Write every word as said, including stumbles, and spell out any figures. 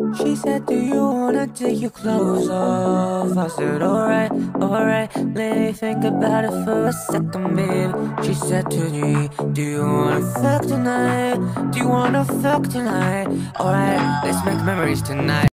She said, do you wanna take your clothes off? I said, alright, alright. Let me think about it for a second, babe. She said to me, do you wanna fuck tonight? Do you wanna fuck tonight? Alright, let's make memories tonight.